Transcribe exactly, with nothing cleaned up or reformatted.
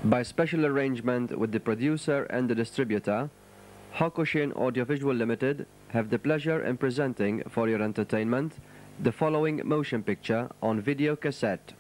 By special arrangement with the producer and the distributor, Hokushin Audiovisual Limited have the pleasure in presenting for your entertainment the following motion picture on video cassette.